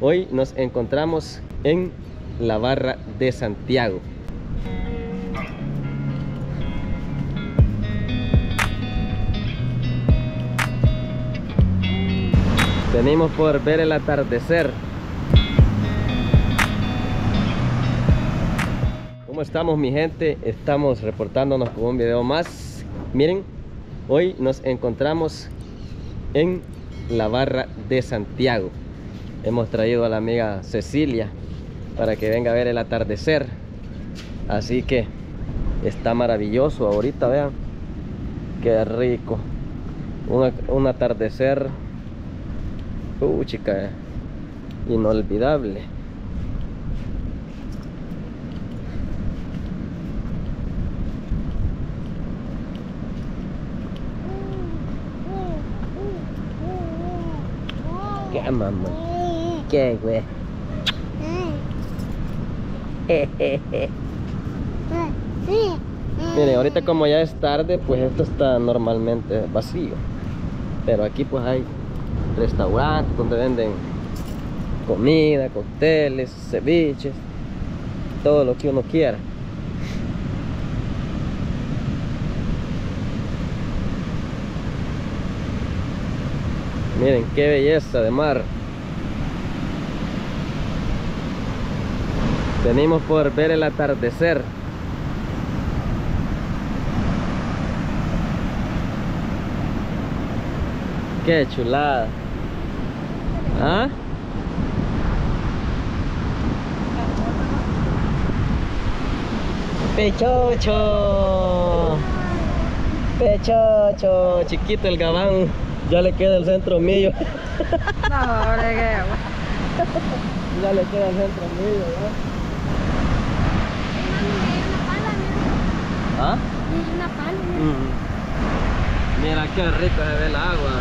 Hoy nos encontramos en la Barra de Santiago. Venimos por ver el atardecer. ¿Cómo estamos, mi gente? Estamos reportándonos con un video más. Miren, hoy nos encontramos en la Barra de Santiago. Hemos traído a la amiga Cecilia para que venga a ver el atardecer. Así que está maravilloso ahorita, vean. Qué rico. Un atardecer, chica, inolvidable. ¿Qué, mamá? ¿Qué, güey? Miren, ahorita como ya es tarde, pues esto está normalmente vacío. Pero aquí pues hay restaurantes donde venden comida, cócteles, ceviches, todo lo que uno quiera. Miren qué belleza de mar. Venimos por ver el atardecer. Qué chulada. ¿Ah? Pechocho. Pechocho. Chiquito el gabán. Ya le queda el centro mío. No, ahora que ya le queda el centro mío, ¿ya? ¿Ah? una pala. Mira qué rico se ve el agua.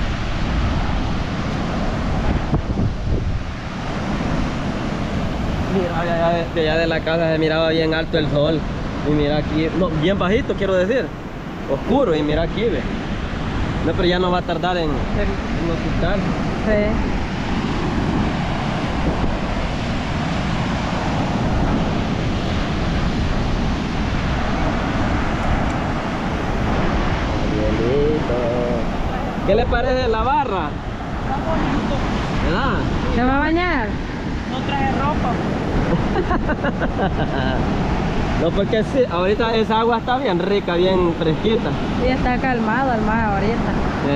Mira, de allá de la casa se miraba bien alto el sol. Y mira aquí, no, bien bajito quiero decir. Oscuro, y mira aquí, ve. No, pero ya no va a tardar en ocultar. Sí. ¿Qué le parece la barra? Está bonito. ¿Verdad? ¿Se va a bañar? No traje ropa. No, porque sí, ahorita esa agua está bien rica, bien fresquita. Sí, está calmado el mar ahorita.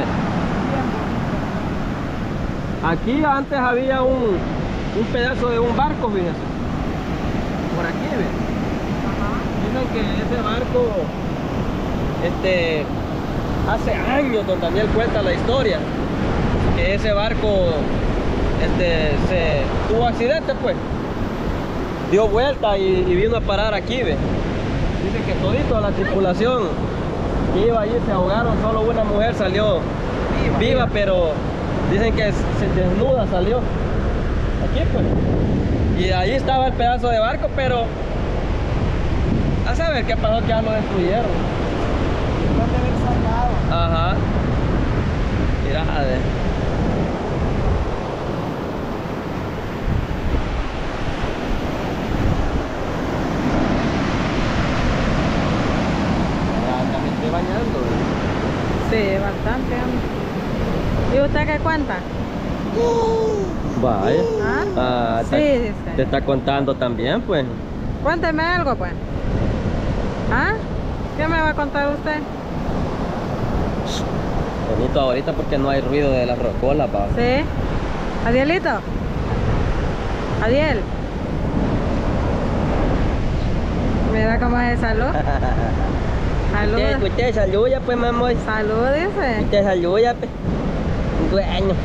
Aquí antes había un pedazo de un barco, fíjense. Por aquí, ¿ven? Dicen que ese barco, hace años, don Daniel cuenta la historia, que ese barco, se tuvo accidente, pues. Dio vuelta y vino a parar aquí, ¿ve? Dice que todito la tripulación que iba allí se ahogaron, solo una mujer salió viva, pero dicen que se desnuda salió. Aquí pues. Y ahí estaba el pedazo de barco, pero a saber qué pasó, que ya lo destruyeron. ¿Dónde haber sacado? Ajá. Mira, joder. Bañando. Sí, bastante. ¿Y usted qué cuenta? Vaya. ¿Ah? Sí, dice. Te está contando también, pues. Cuénteme algo, pues. ¿Ah? ¿Qué me va a contar usted? Bonito ahorita porque no hay ruido de las rocolas, pa. Sí. Adielito. Adiel. Mira cómo es de salud. Salud. Usted saluda, pues, mamá. Salud, dice. Usted saluda, pues. Bueno.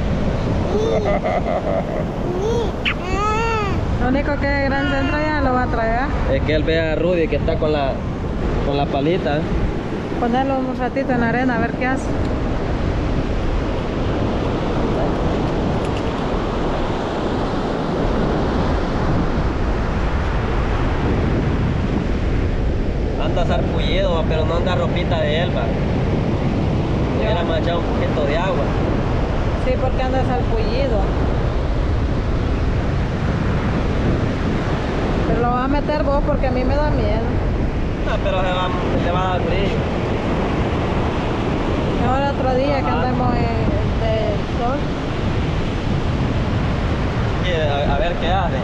Lo único que el Gran Centro ya lo va a traer. Es que él ve a Rudy que está con la palita. Ponerlo un ratito en la arena a ver qué hace. Anda sarpullido, pero no anda ropita de él, va. Hubiera manchado un poquito de agua. Sí, porque anda salpullido. meter vos porque a mí me da miedo. No, pero le va a dar frío. Ahora otro día que andemos del sol. Sí, a ver qué hace.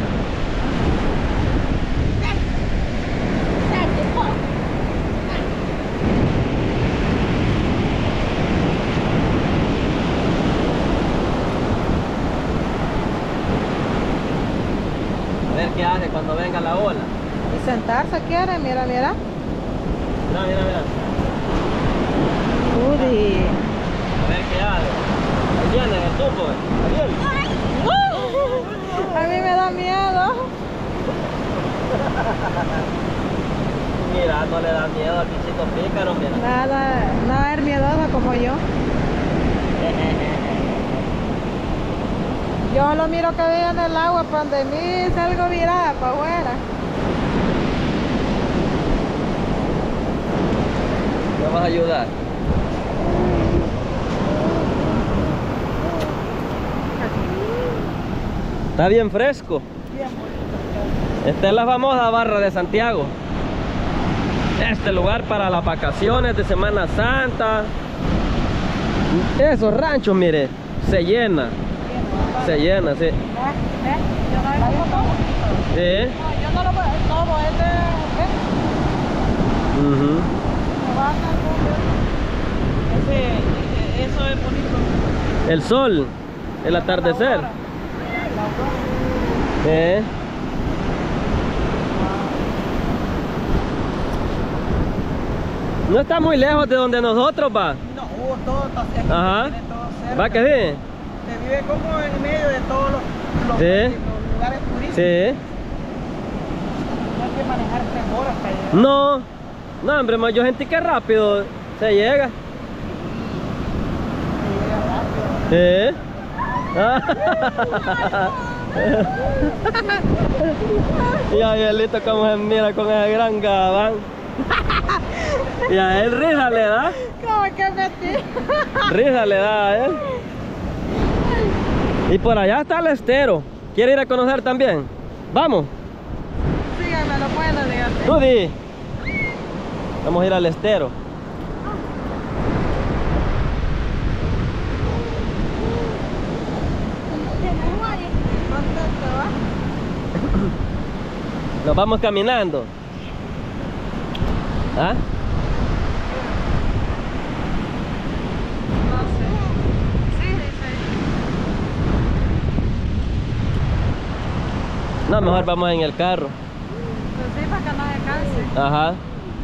A ver qué hace cuando venga la ola. Y sentarse quiere, mira, mira. Mira, mira, mira. Udi. A ver qué hace. Ahí viene el tumbo. Ahí viene. A mí me da miedo. Mira, no le da miedo al bichito pícaro, mira. Nada es miedoso como yo. Yo lo miro que viene en el agua, para donde mí salgo virada para afuera. ¿Me vas a ayudar? Está bien fresco. Esta es la famosa Barra de Santiago. Este lugar para las vacaciones de Semana Santa. Esos ranchos, mire, se llena. Se llena, sí. Yo ¿Sí? no lo veo todo, Ujú. Eso es bonito. El sol, el atardecer. ¿Eh? No está muy lejos de donde nosotros va. No, todo está cerca. Ajá. Tiene todo cerca. ¿Va que sí? Se vive como en medio de todos los Sí. lugares turísticos. Sí. No hay que manejar 3 horas para llegar. No, no, hombre, más yo sentí que rápido se llega. Se llega rápido. ¿Sí? Y a Miguelito como se mira con ese gran gabán. Y a él risa le da. ¿Cómo que metí? Risa le da a él. Y por allá está el estero. ¿Quiere ir a conocer también? Vamos. Síganme, lo pueden, dígate. Rudy. Vamos a ir al estero. ¿Contento, va? Nos vamos caminando. ¿Ah? No sé. Sí, dice. No, mejor vamos en el carro. Pues sí, para que no se canse. Ajá.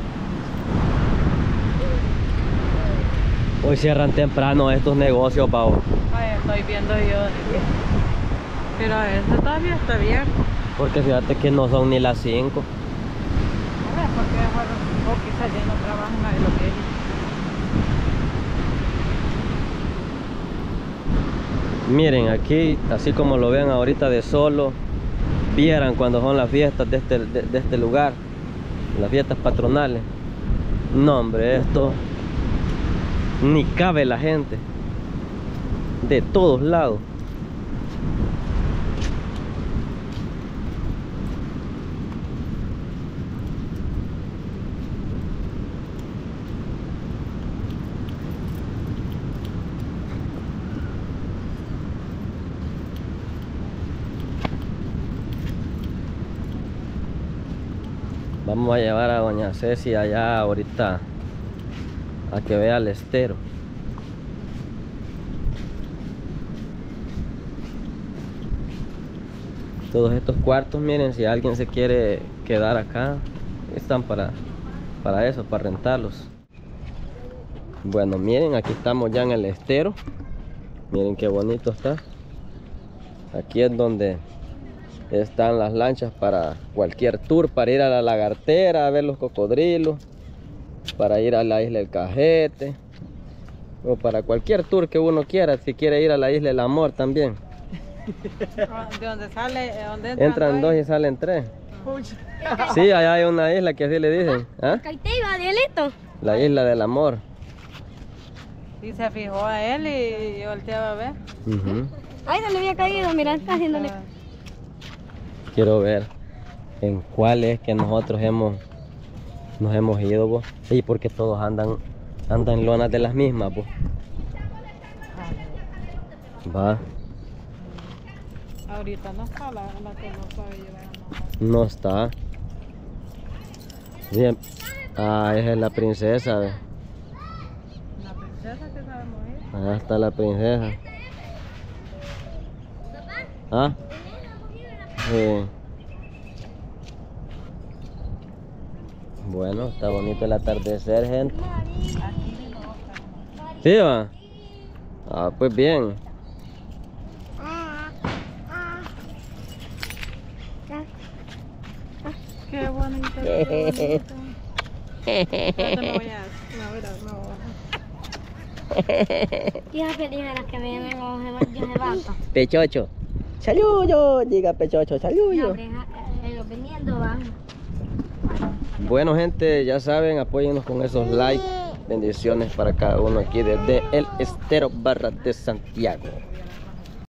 Hoy cierran temprano estos negocios, Pau. Ay, estoy viendo yo. Pero eso todavía está abierto. Porque fíjate que no son ni las 5. A ver, porque bueno, o quizás ya no trabajan a lo que es. Miren, aquí, así como lo ven ahorita de solo, vieran cuando son las fiestas de este lugar, las fiestas patronales. No, hombre, esto ni cabe la gente, de todos lados. Vamos a llevar a doña Ceci allá ahorita a que vea el estero. Todos estos cuartos, miren, si alguien se quiere quedar acá, están para eso, para rentarlos. Bueno, miren, aquí estamos ya en el estero. Miren qué bonito está. Aquí es donde están las lanchas para cualquier tour, para ir a la lagartera, a ver los cocodrilos, para ir a la isla del Cajete, o para cualquier tour que uno quiera, si quiere ir a la isla del Amor también. ¿De dónde sale? ¿Dónde Entran 2 y salen 3. Sí, allá hay una isla que así le dicen. ¿Ah? La isla del Amor. Y se fijó a él y volteaba a ver. Ujú. Ay, no le había caído, mira, está haciéndole. Quiero ver. en cuál es que nosotros nos hemos ido, vos. Sí, porque todos andan en lonas de las mismas, vos. Va. Ahorita no está la que no sabe llevar. No está. Bien. Ah, esa es la princesa, ve. La princesa que sabemos ir. Allá está la princesa. ¿Ah? Sí. Bueno, está bonito el atardecer, gente. ¿Sí va? Ah, pues bien. Qué bonito, qué bonito. No voy a... Tía, feliz de las que vienen yo se vaca. Pechocho. Saludo, diga Pechocho, saludo. Veniendo van. Bueno, gente, ya saben, apóyennos con esos likes. Bendiciones para cada uno aquí desde el Estero Barra de Santiago.